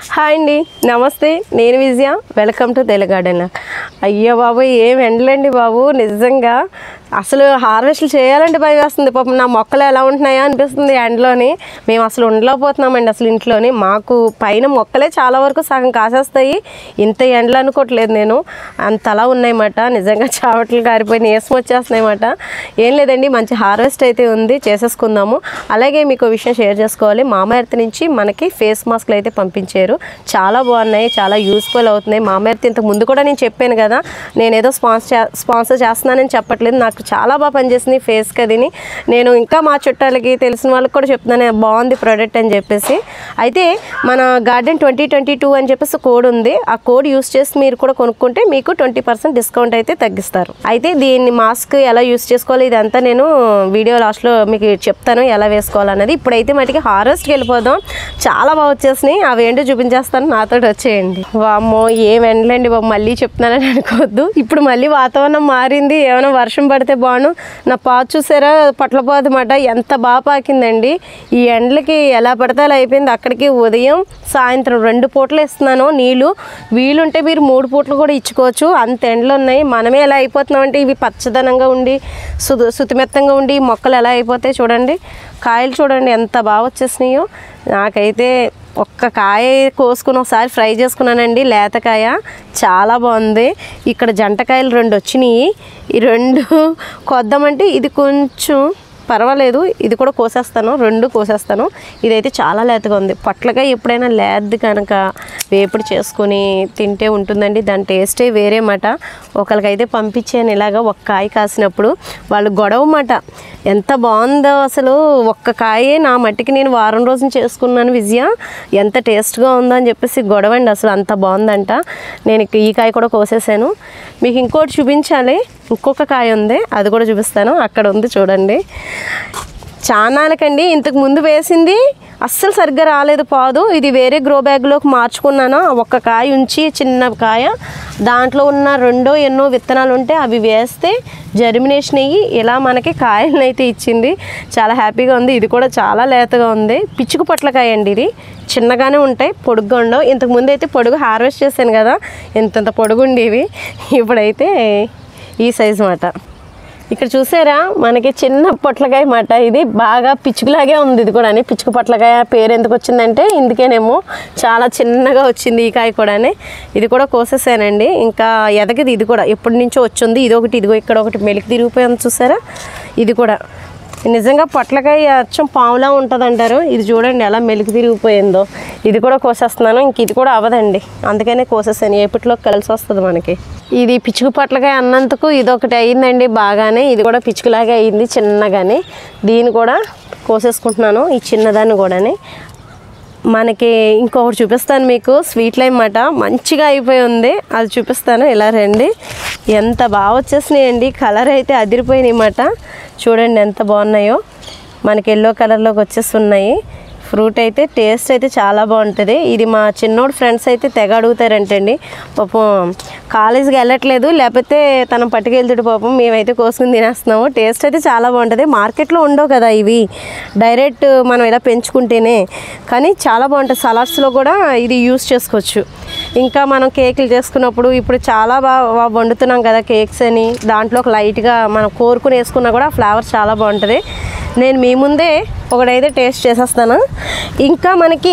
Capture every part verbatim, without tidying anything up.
Hi అండి, నమస్తే. నేను Vijaya. Welcome to Telugu garden. అయ్యో బాబు, ఏం ఎండలండి బాబు. నిజంగా అసలు హార్వెస్ట్లు చేయాలంటే భయం వేస్తుంది. పాపం నా మొక్కలు ఎలా ఉంటున్నాయో అనిపిస్తుంది ఎండలోని. మేము అసలు ఉండలేకపోతున్నామండి అసలు ఇంట్లోని. మాకు పైన మొక్కలే చాలా వరకు సగం కాసేస్తాయి. ఇంత ఎండలు అనుకోవట్లేదు నేను, అంతలా ఉన్నాయన్నమాట. నిజంగా చావట్లు కారిపోయి నీరసం వచ్చేస్తున్నాయన్నమాట. ఏం లేదండి, మంచి హార్వెస్ట్ అయితే ఉంది, చేసేసుకుందాము. అలాగే మీకు విషయం షేర్ చేసుకోవాలి. మామ ఎర్త్ నుంచి మనకి ఫేస్ మాస్క్లు అయితే పంపించారు. చాలా బాగున్నాయి, చాలా యూస్ఫుల్ అవుతున్నాయి. మామ ఎర్త్ ఇంతకు ముందు కూడా నేను చెప్పాను కదా, నేను ఏదో స్పాన్సర్ స్పాన్సర్ చేస్తున్నానని చెప్పట్లేదు. నాకు చాలా బాగా పనిచేసింది ఫేస్ కదిని. నేను ఇంకా మా చుట్టాలకి తెలిసిన వాళ్ళకి కూడా చెప్తున్నాను బాగుంది ప్రోడక్ట్ అని చెప్పేసి. అయితే మన గార్డెన్ ట్వంటీ ట్వంటీ టూ అని చెప్పేసి కోడ్ ఉంది. ఆ కోడ్ యూస్ చేసి మీరు కూడా కొనుక్కుంటే మీకు ట్వంటీ పర్సెంట్ డిస్కౌంట్ అయితే తగ్గిస్తారు. అయితే దీన్ని మాస్క్ ఎలా యూస్ చేసుకోవాలి ఇదంతా నేను వీడియో లాస్ట్లో మీకు చెప్తాను ఎలా వేసుకోవాలన్నది. ఇప్పుడైతే మటుకి హార్వెస్ట్కి వెళ్ళిపోదాం. చాలా బాగా వచ్చేసినాయి, అవి ఏంటో చూపించేస్తాను, నాతో వచ్చేయండి. వామ్మో, ఏం ఎండలండి బాబు, మళ్ళీ చెప్తున్నానని అనుకోవద్దు. ఇప్పుడు మళ్ళీ వాతావరణం మారింది, ఏమైనా వర్షం పడితే బాను. నా పాదు చూసారా, పొట్లపాదు మాట ఎంత బాగా పాకిందండి. ఈ ఎండలకి ఎలా పడితే అలా అయిపోయింది. అక్కడికి ఉదయం సాయంత్రం రెండు పూటలు ఇస్తున్నాను నీళ్ళు. వీలుంటే మీరు మూడు పూటలు కూడా ఇచ్చుకోవచ్చు, అంత ఎండలు ఉన్నాయి. మనమే ఎలా అయిపోతున్నామంటే ఇవి పచ్చదనంగా ఉండి సు సుతిమెత్తంగా ఉండి మొక్కలు ఎలా అయిపోతాయి చూడండి. కాయలు చూడండి ఎంత బాగా వచ్చేసినాయో. నాకైతే ఒక్క కాయ కోసుకుని ఒకసారి ఫ్రై చేసుకున్నానండి, లేతకాయ చాలా బాగుంది. ఇక్కడ జంటకాయలు రెండు వచ్చినాయి. ఈ రెండు కొద్దామంటే ఇది కొంచెం పర్వాలేదు, ఇది కూడా కోసేస్తాను, రెండు కోసేస్తాను. ఇదైతే చాలా లేతగా ఉంది. పొట్లకాయ ఎప్పుడైనా లేద్ది కనుక వేపుడు చేసుకొని తింటే ఉంటుందండి, దాని టేస్టే వేరే మాట. ఒకరికైతే పంపించాను ఇలాగా ఒక్క కాయ కాసినప్పుడు, వాళ్ళు గొడవ మాట ఎంత బాగుందో అసలు. ఒక్క కాయే నా మట్టికి నేను వారం రోజులు చేసుకున్నాను విజయ, ఎంత టేస్ట్గా ఉందో అని చెప్పేసి గొడవ అండి అసలు, అంత బాగుందంట. నేను ఈ కాయ కూడా కోసేసాను. మీకు ఇంకోటి చూపించాలి, ఇంకొక కాయ ఉంది, అది కూడా చూపిస్తాను. అక్కడ ఉంది చూడండి. చానాలకండి ఇంతకు ముందు వేసింది అస్సలు సరిగ్గా రాలేదు పాదు. ఇది వేరే గ్రో బ్యాగ్లోకి మార్చుకున్నాను. ఒక్క కాయ ఉంచి చిన్న కాయ, దాంట్లో ఉన్న రెండో ఎన్నో విత్తనాలు ఉంటే అవి వేస్తే జర్మినేషన్ అయ్యి ఇలా మనకి కాయలను అయితే ఇచ్చింది. చాలా హ్యాపీగా ఉంది. ఇది కూడా చాలా లేతగా ఉంది. పిచ్చుకు పొట్లకాయ అండి, ఇది చిన్నగానే ఉంటాయి, పొడుగ్గా ఉండవు. ఇంతకు ముందు అయితే పొడుగు హార్వెస్ట్ చేశాను కదా, ఇంతంత పొడుగు ఉండేవి. ఇప్పుడైతే ఈ సైజు మాట. ఇక్కడ చూసారా మనకి చిన్న పొట్లకాయ మాట, ఇది బాగా పిచ్చుకులాగే ఉంది. ఇది కూడా పిచ్చుకు పొట్లకాయ పేరు ఎందుకు వచ్చిందంటే ఇందుకేనేమో, చాలా చిన్నగా వచ్చింది ఈ కాయ కూడా. ఇది కూడా కోసేసానండి, ఇంకా ఎదగది. ఇది కూడా ఎప్పటి నుంచో వచ్చింది. ఇది ఒకటి, ఇదిగో ఇక్కడ ఒకటి మెలికి తిరిగిపోయింది చూసారా. ఇది కూడా నిజంగా పొట్లకాయ అచ్చం పావులా ఉంటుంది అంటారు. ఇది చూడండి ఎలా మెలికి తిరిగిపోయిందో. ఇది కూడా కోసేస్తున్నాను, ఇంక ఇది కూడా అవ్వదండి, అందుకనే కోసేసాను. ఏపట్లో కలిసి వస్తుంది మనకి. ఇది పిచ్చుకు పొట్లకాయ అన్నందుకు ఇది ఒకటి అయిందండి బాగానే. ఇది కూడా పిచ్చుకులాగే అయింది చిన్నగానే. దీన్ని కూడా కోసేసుకుంటున్నాను, ఈ చిన్నదాన్ని కూడా. మనకి ఇంకొకటి చూపిస్తాను మీకు, స్వీట్ లైమ్ మాట, మంచిగా అయిపోయి ఉంది, అది చూపిస్తాను. ఇలా రండి, ఎంత బాగా వచ్చేసినాయండి. కలర్ అయితే అదిరిపోయినాయి అన్నమాట. చూడండి ఎంత బాగున్నాయో, మనకి ఎల్లో కలర్లోకి వచ్చేస్తున్నాయి. ఫ్రూట్ అయితే టేస్ట్ అయితే చాలా బాగుంటుంది. ఇది మా చిన్నోడు ఫ్రెండ్స్ అయితే తెగ అడుగుతారంటండి. పాపం కాలేజీకి వెళ్ళట్లేదు, లేకపోతే తను పట్టుకెళ్తాడు పాపం, మేమైతే కోసుకుని తినేస్తున్నాము. టేస్ట్ అయితే చాలా బాగుంటుంది. మార్కెట్లో ఉండవు కదా ఇవి, డైరెక్ట్ మనం ఇలా పెంచుకుంటేనే. కానీ చాలా బాగుంటుంది. సలాడ్స్లో కూడా ఇది యూస్ చేసుకోవచ్చు. ఇంకా మనం కేకులు చేసుకున్నప్పుడు ఇప్పుడు చాలా బాగా వండుతున్నాం కదా కేక్స్ అని, దాంట్లో ఒక లైట్గా మనం కోరుకుని వేసుకున్నా కూడా ఫ్లేవర్ చాలా బాగుంటుంది. నేను మీ ముందే ఒకటైతే టేస్ట్ చేసేస్తాను. ఇంకా మనకి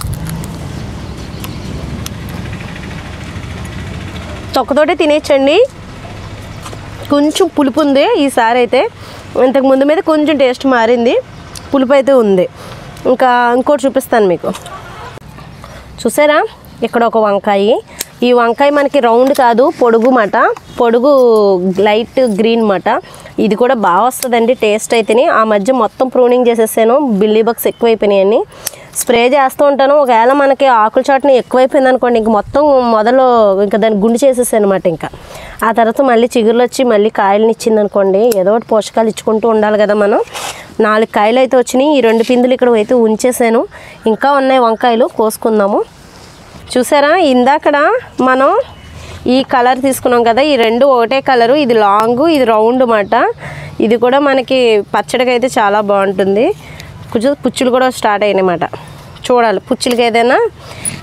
తొక్కతోటే తినేయచ్చండి. కొంచెం పులుపు ఉంది ఈసారి అయితే, ఇంతకు ముందు మీద కొంచెం టేస్ట్ మారింది, పులుపు అయితే ఉంది. ఇంకా ఇంకోటి చూపిస్తాను మీకు. చూసారా ఇక్కడ ఒక వంకాయ. ఈ వంకాయ మనకి రౌండ్ కాదు, పొడుగు మాట, పొడుగు లైట్ గ్రీన్ మాట. ఇది కూడా బాగా వస్తుందండి టేస్ట్ అయితేనే. ఆ మధ్య మొత్తం ప్రూనింగ్ చేసేసాను, బిల్లీ బగ్స్ ఎక్కువైపోయినాయని స్ప్రే చేస్తూ ఉంటాను. ఒకవేళ మనకి ఆకుల చాటుని ఎక్కువైపోయింది అనుకోండి, ఇంక మొత్తం మొదలు ఇంకా దాన్ని గుండు చేసేసాను అనమాట. ఇంకా ఆ తర్వాత మళ్ళీ చిగురులు వచ్చి మళ్ళీ కాయలను ఇచ్చింది అనుకోండి, ఏదో ఒకటి పోషకాలు ఇచ్చుకుంటూ ఉండాలి కదా మనం. నాలుగు కాయలు అయితే వచ్చినాయి, ఈ రెండు పిందులు ఇక్కడ అయితే ఉంచేసాను. ఇంకా ఉన్నాయి వంకాయలు, కోసుకుందాము. చూసారా ఇందాకడ మనం ఈ కలర్ తీసుకున్నాం కదా, ఈ రెండు ఒకటే కలరు, ఇది లాంగ్ ఇది రౌండ్ మాట. ఇది కూడా మనకి పచ్చడికి అయితే చాలా బాగుంటుంది. కొంచెం పుచ్చులు కూడా స్టార్ట్ అయినాయి అన్నమాట. చూడాలి పుచ్చులకి ఏదైనా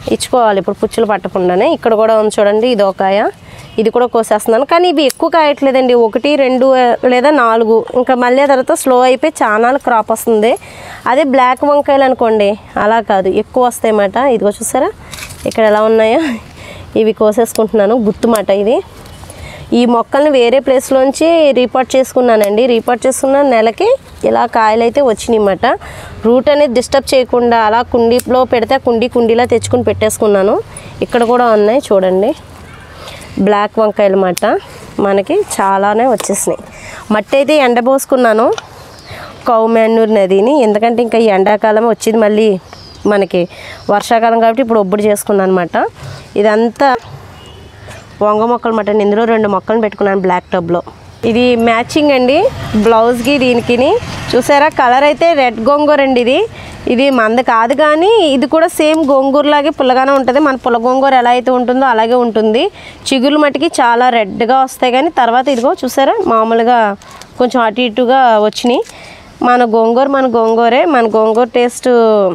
ఇచ్చుకోవాలి ఇప్పుడు పుచ్చులు పట్టకుండానే. ఇక్కడ కూడా ఉంది చూడండి, ఇది ఒక కాయ, ఇది కూడా కోసేస్తున్నాను. కానీ ఇవి ఎక్కువ కాయట్లేదండి, ఒకటి రెండు లేదా నాలుగు, ఇంకా మళ్ళీ తర్వాత స్లో అయిపోయి చాలా క్రాప్ వస్తుంది. అదే బ్లాక్ వంకాయలు అనుకోండి అలా కాదు, ఎక్కువ వస్తాయి అన్నమాట. ఇదిగో చూసారా ఇక్కడ ఎలా ఉన్నాయో, ఇవి కోసేసుకుంటున్నాను. గుత్తుమాట ఇది. ఈ మొక్కల్ని వేరే ప్లేస్లోంచి రీపాట్ చేసుకున్నానండి. రీపాట్ చేసుకున్న నెలకి ఇలా కాయలు అయితే వచ్చినాయి అన్నమాట. రూట్ అనేది డిస్టర్బ్ చేయకుండా అలా కుండీలో పెడితే కుండీ కుండీలా తెచ్చుకుని పెట్టేసుకున్నాను. ఇక్కడ కూడా ఉన్నాయి చూడండి, బ్లాక్ వంకాయలు అన్నమాట. మనకి చాలానే వచ్చేసినాయి. మట్టి అయితే ఎండబోసుకున్నాను కౌ మాన్యూర్ నదిని, ఎందుకంటే ఇంకా ఈ ఎండాకాలం వచ్చింది, మళ్ళీ మనకి వర్షాకాలం కాబట్టి ఇప్పుడు ఒబ్బుడు చేసుకున్నాను అనమాట. ఇదంతా వంగ మొక్కలు అన్నమాట. ఇందులో రెండు మొక్కలు పెట్టుకున్నాను బ్లాక్ టబ్లో. ఇది మ్యాచింగ్ అండి బ్లౌజ్కి దీనికి. చూసారా కలర్ అయితే రెడ్ గోంగూర అండి. ఇది ఇది మంద కాదు కానీ ఇది కూడా సేమ్ గోంగూరలాగే పుల్లగానే ఉంటుంది. మన పుల్ల గోంగూర ఎలా అయితే ఉంటుందో అలాగే ఉంటుంది. చిగురు మట్టికి చాలా రెడ్గా వస్తాయి, కానీ తర్వాత ఇదిగో చూసారా మామూలుగా కొంచెం అటు ఇటుగా వచ్చినాయి. మన గోంగూర మన గోంగూరే, మన గోంగూర టేస్ట్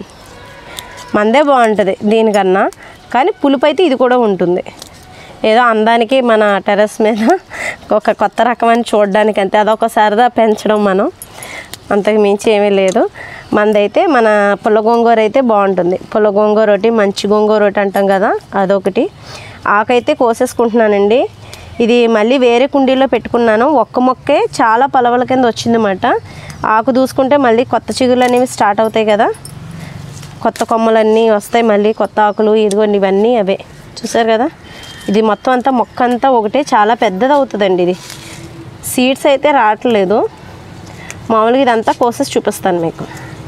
మందే బాగుంటుంది దీనికన్నా, కానీ పులుపు అయితే ఇది కూడా ఉంటుంది. ఏదో అందానికి మన టెర్రస్ మీద ఒక కొత్త రకమని చూడడానికి అంతే, అదొక సరదా పెంచడం మనం, అంతకు మించి ఏమీ లేదు. మందైతే మన పుల్ల గోంగూర అయితే బాగుంటుంది. పుల్ల గోంగూర ఒకటి, మంచి గోంగూర ఒకటి అంటాం కదా, అదొకటి. ఆకైతే కోసేసుకుంటున్నానండి. ఇది మళ్ళీ వేరే కుండీలో పెట్టుకున్నాను. ఒక్క మొక్కే చాలా పలవల కింద వచ్చిందన్నమాట. ఆకు దూసుకుంటే మళ్ళీ కొత్త చిగుళ్ళు అనేవి స్టార్ట్ అవుతాయి కదా, కొత్త కొమ్మలన్నీ వస్తాయి, మళ్ళీ కొత్త ఆకులు. ఇదిగోండి ఇవన్నీ అవే చూసారు కదా. ఇది మొత్తం అంతా మొక్క అంతా ఒకటే చాలా పెద్దది అవుతుందండి. ఇది సీడ్స్ అయితే రావట్లేదు. మామూలుగా ఇదంతా కోసెస్ చూపిస్తాను మీకు.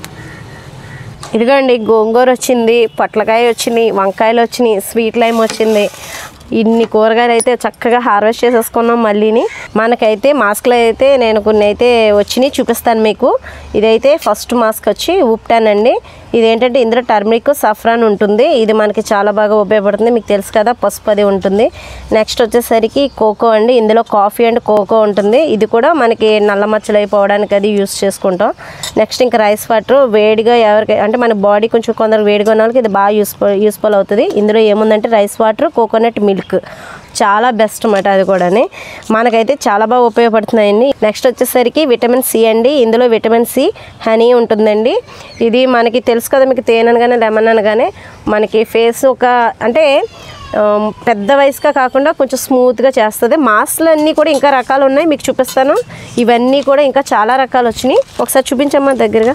ఇదిగోండి గోంగూర వచ్చింది, పొట్లకాయ వచ్చినాయి, వంకాయలు వచ్చినాయి, స్వీట్ లైమ్ వచ్చింది. ఇన్ని కూరగాయలు అయితే చక్కగా హార్వెస్ట్ చేసేసుకున్నాం. మళ్ళీని మనకైతే మాస్క్లు అయితే నేను కొన్ని అయితే వచ్చినాయి చూపిస్తాను మీకు. ఇదైతే ఫస్ట్ మాస్క్ వచ్చి ఉప్టాన్ అండి. ఇదేంటంటే ఇందులో టర్మరిక్ సఫ్రాన్ ఉంటుంది. ఇది మనకి చాలా బాగా ఉపయోగపడుతుంది, మీకు తెలుసు కదా, పసుపు అది ఉంటుంది. నెక్స్ట్ వచ్చేసరికి కోకో అండి. ఇందులో కాఫీ అండ్ కోకో ఉంటుంది. ఇది కూడా మనకి నల్ల మచ్చలు అయిపోవడానికి అది యూస్ చేసుకుంటాం. నెక్స్ట్ ఇంకా రైస్ వాటర్, వేడిగా ఎవరికి అంటే మన బాడీ కొంచెం కొందరు వేడిగా ఉన్న వాళ్ళకి ఇది బాగా యూస్ఫుల్ యూస్ఫుల్ అవుతుంది. ఇందులో ఏముందంటే రైస్ వాటర్, కోకోనట్ మిల్క్, చాలా బెస్ట్ అన్నమాట. అది కూడా మనకైతే చాలా బాగా ఉపయోగపడుతున్నాయండి. నెక్స్ట్ వచ్చేసరికి విటమిన్ సి అండి. ఇందులో విటమిన్ సి, హనీ ఉంటుందండి. ఇది మనకి తెలుసు కదా మీకు, తేనె అనగానే లెమన్ అనగానే మనకి ఫేస్ ఒక అంటే పెద్ద వయసుగా కాకుండా కొంచెం స్మూత్గా చేస్తుంది. మాస్క్లు అన్నీ కూడా ఇంకా రకాలు ఉన్నాయి, మీకు చూపిస్తాను. ఇవన్నీ కూడా ఇంకా చాలా రకాలు వచ్చినాయి. ఒకసారి చూపించమ్మా దగ్గరగా.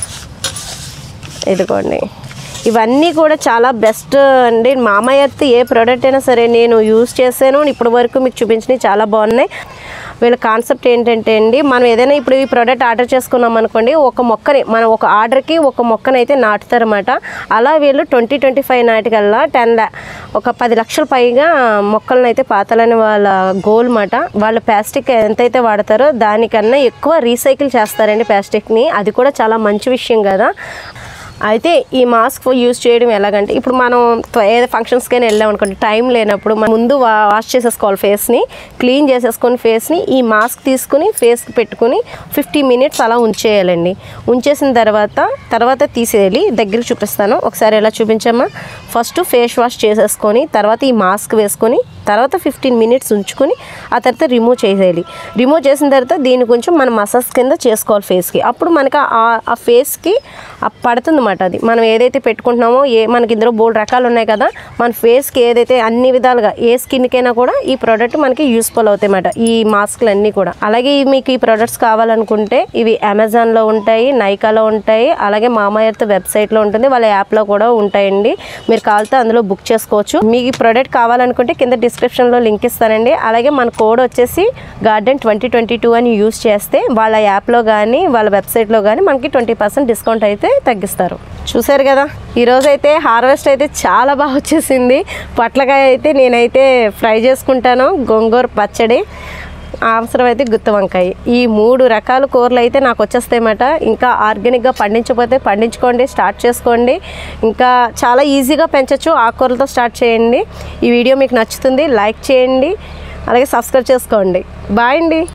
ఇదిగోండి ఇవన్నీ కూడా చాలా బెస్ట్ అండి. మామా ఎర్త్ ఏ ప్రోడక్ట్ అయినా సరే నేను యూజ్ చేశాను, ఇప్పటి వరకు మీకు చూపించినవి చాలా బాగున్నాయి. వీళ్ళ కాన్సెప్ట్ ఏంటంటే అండి, మనం ఏదైనా ఇప్పుడు ఈ ప్రోడక్ట్ ఆర్డర్ చేసుకున్నాం అనుకోండి, ఒక మొక్కని మనం ఒక ఆర్డర్కి ఒక మొక్కని అయితే నాటుతారన్నమాట. అలా వీళ్ళు ట్వంటీ ట్వంటీ ఫైవ్ నాటికల్లా టెన్ ల్యా ఒక పది లక్షల పైగా మొక్కలను అయితే పాతాలని వాళ్ళ గోల్ మాట. వాళ్ళు ప్లాస్టిక్ ఎంతైతే వాడతారో దానికన్నా ఎక్కువ రీసైకిల్ చేస్తారండి ప్లాస్టిక్ని. అది కూడా చాలా మంచి విషయం కదా. అయితే ఈ మాస్క్ యూజ్ చేయడం ఎలాగంటే, ఇప్పుడు మనం ఏదో ఫంక్షన్స్కైనా వెళ్ళాం అనుకోండి, టైం లేనప్పుడు మనం ముందు వాష్ చేసేసుకోవాలి, ఫేస్ని క్లీన్ చేసేసుకొని ఫేస్ని ఈ మాస్క్ తీసుకుని ఫేస్కి పెట్టుకుని ఫిఫ్టీ మినిట్స్ అలా ఉంచేయాలండి. ఉంచేసిన తర్వాత తర్వాత తీసేయాలి. దగ్గరికి చూపిస్తాను ఒకసారి, ఎలా చూపించమ్మా. ఫస్ట్ ఫేస్ వాష్ చేసేసుకొని తర్వాత ఈ మాస్క్ వేసుకొని తర్వాత ఫిఫ్టీన్ మినిట్స్ ఉంచుకొని ఆ తర్వాత రిమూవ్ చేసేయాలి. రిమూవ్ చేసిన తర్వాత దీన్ని కొంచెం మనం మసాజ్ కింద చేసుకోవాలి ఫేస్కి. అప్పుడు మనకి ఆ ఫేస్కి పడుతుంది అన్నమాట. అది మనం ఏదైతే పెట్టుకుంటున్నామో, ఏ మనకి ఇందులో బోల్డ్ రకాలు ఉన్నాయి కదా, మన ఫేస్కి ఏదైతే అన్ని విధాలుగా ఏ స్కిన్కైనా కూడా ఈ ప్రోడక్ట్ మనకి యూస్ఫుల్ అవుతాయి అన్నమాట, ఈ మాస్క్లు అన్నీ కూడా. అలాగే మీకు ఈ ప్రోడక్ట్స్ కావాలనుకుంటే ఇవి అమెజాన్లో ఉంటాయి, నైకాలో ఉంటాయి, అలాగే మామా ఎర్త్ వెబ్సైట్లో ఉంటుంది, వాళ్ళ యాప్లో కూడా ఉంటాయండి. మీరు కావాలితే అందులో బుక్ చేసుకోవచ్చు. మీకు ఈ ప్రోడక్ట్ కావాలనుకుంటే కింద డిస్క్రిప్షన్లో లింక్ ఇస్తానండి. అలాగే మన కోడ్ వచ్చేసి గార్డెన్ ట్వంటీ ట్వంటీ టూ అని యూజ్ చేస్తే వాళ్ళ యాప్లో కానీ వాళ్ళ వెబ్సైట్లో కానీ మనకి ట్వంటీ పర్సెంట్ డిస్కౌంట్ అయితే తగ్గిస్తారు. చూసారు కదా, ఈరోజు అయితే హార్వెస్ట్ అయితే చాలా బాగా వచ్చేసింది. పొట్లకాయ అయితే నేనైతే ఫ్రై చేసుకుంటాను, గోంగూర పచ్చడి, అవసరమైతే గుత్తి వంకాయ, ఈ మూడు రకాల కూరలు అయితే నాకు వచ్చేస్తాయన్నమాట. ఇంకా ఆర్గానిక్గా పండించకపోతే పండించుకోండి, స్టార్ట్ చేసుకోండి. ఇంకా చాలా ఈజీగా పెంచవచ్చు, ఆకుకూరలతో స్టార్ట్ చేయండి. ఈ వీడియో మీకు నచ్చుతుంది, లైక్ చేయండి, అలాగే సబ్స్క్రైబ్ చేసుకోండి. బాయ్ అండి.